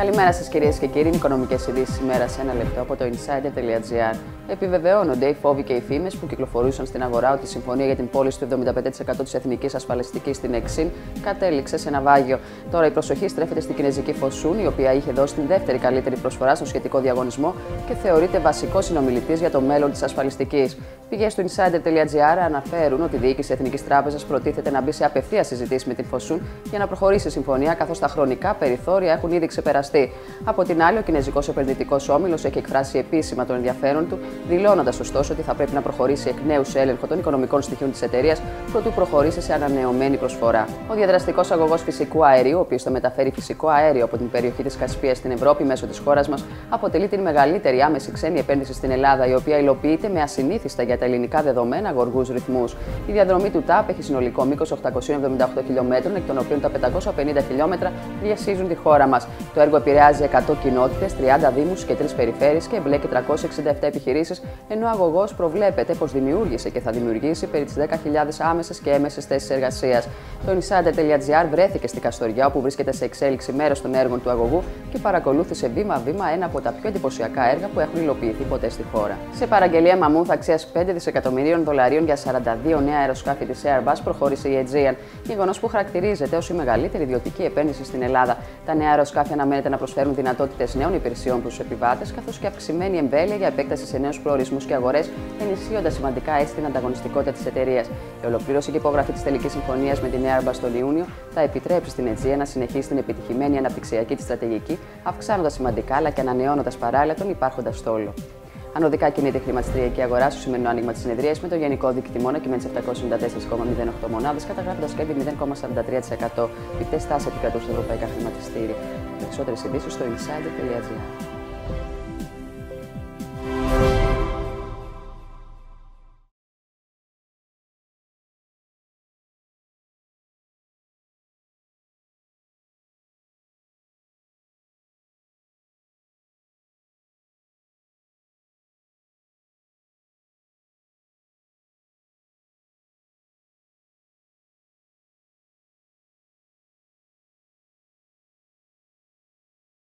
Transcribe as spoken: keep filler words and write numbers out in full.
Καλημέρα σας κυρίες και κύριοι. Οικονομικές ειδήσεις ημέρα σε ένα λεπτό από το insider τελεία gr. Επιβεβαιώνονται οι φόβοι και οι φήμες που κυκλοφορούσαν στην αγορά ότι η συμφωνία για την πώληση του εβδομήντα πέντε τοις εκατό της εθνικής ασφαλιστικής στην Εξίν κατέληξε σε ναυάγιο. Τώρα η προσοχή στρέφεται στην κινεζική Fosun, η οποία είχε δώσει την δεύτερη καλύτερη προσφορά στο σχετικό διαγωνισμό και θεωρείται βασικό συνομιλητής για το μέλλον της ασφαλιστικής. Πηγές του insider τελεία gr αναφέρουν ότι η διοίκηση Εθνικής Τράπεζας προτίθεται να μπει σε απευθείας συζητήσεις με την Fosun για να προχωρήσει η συμφωνία, καθώς τα χρονικά περιθώρια έχουν ήδη ξεπεραστεί. Από την άλλη, ο κινεζικός επενδυτικός όμιλος έχει εκφράσει επίσημα τον ενδιαφέρον του, δηλώνοντας ωστόσο ότι θα πρέπει να προχωρήσει εκ νέου σε έλεγχο των οικονομικών στοιχείων της εταιρείας προτού προχωρήσει σε ανανεωμένη προσφορά. Ο διαδραστικός αγωγός φυσικού αερίου, ο οποίος θα μεταφέρει φυσικό αέριο από την περιοχή της Κασπίας στην Ευρώπη μέσω της χώρας μας, αποτελεί την μεγαλύτερη άμεση ξένη επένδυση στην Ελλάδα, η οποία υλοποιείται με ασυνήθιστα για τα ελληνικά δεδομένα γοργούς ρυθμούς. Η διαδρομή του ΤΑΠ έχει συνολικό μήκος οχτακόσια εβδομήντα οκτώ χιλιόμετρων, εκ των οποίων τα πεντακόσια πενήντα χιλιόμετρα διασχίζουν τη χώρα μας. Το έργο επηρεάζει εκατό κοινότητες, τριάντα δήμους και τρεις περιφέρειες και εμπλέκει τριακόσιες εξήντα επτά επιχειρήσεις, ενώ ο αγωγός προβλέπεται πως δημιούργησε και θα δημιουργήσει περί τις δέκα χιλιάδες άμεσες και έμεσες θέσεις εργασίας. Το insider τελεία gr βρέθηκε στη Καστοριά, όπου βρίσκεται σε εξέλιξη μέρος των έργων του αγωγού και παρακολούθησε βήμα-βήμα ένα από τα πιο εντυπωσιακά έργα που έχουν υλοποιηθεί ποτέ στη χώρα. Σε παραγγελία μαμούθ αξίας πέντε δισεκατομμυρίων δολαρίων για σαράντα δύο νέα αεροσκάφη της Airbus προχώρησε η Aegean, γεγονός που χαρακτηρίζεται ως η μεγαλύτερη ιδιωτική επένδυση στην Ελλάδα. Τα νέα αεροσκάφη αναμένεται να προσφέρουν δυνατότητες νέων υπηρεσιών προς τους επιβάτες, καθώς και αυξημένη εμβέλεια για επέκταση σε νέους προορισμούς και αγορές, ενισχύοντας σημαντικά έτσι την ανταγωνιστικότητα της εταιρείας. Η ολοκλήρωση και υπογραφή της τελικής συμφωνίας με την Airbus τον Ιούνιο θα επιτρέψει στην Aegean να συνεχίσει την επιτυχημένη αναπτυξιακή της στρατηγική, αυξάνοντας σημαντικά αλλά και ανανεώνοντας παράλληλα τον υπάρχοντα στόλο. Ανωδικά κινείται η χρηματιστηριακή αγορά στο σημερινό άνοιγμα της συνεδρίας, με το γενικό δείκτη τιμών να κυμαίνεται σε επτακόσιες εβδομήντα τέσσερα κόμμα μηδέν οκτώ μονάδες, καταγράφοντας κέρδη μηδέν κόμμα σαράντα τρία τοις εκατό. Πιτές τάσεις επικρατούν στα ευρωπαϊκά χρηματιστήρια. Περισσότερες ειδήσεις στο insider τελεία gr.